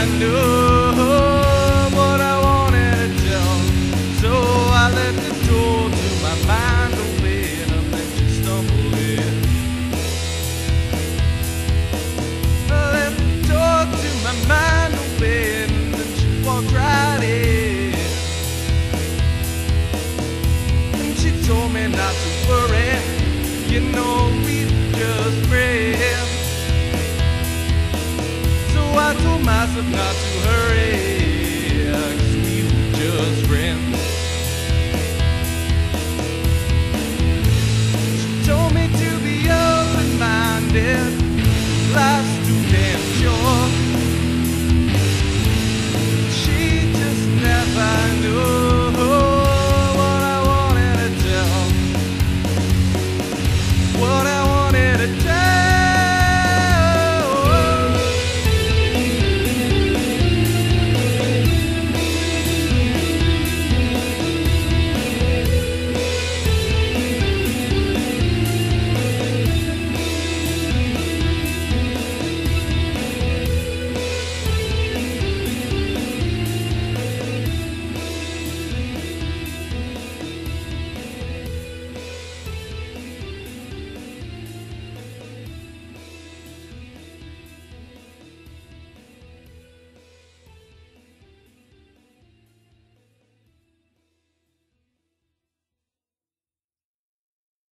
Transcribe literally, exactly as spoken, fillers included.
I knew what I wanted to tell, so I let the door to my mind open, and then she stumbled in. I let the door to my mind open, and then she walked right in. And she told me not to worry, you know we're just friends. I told myself not to hurry, 'cause we were just friends.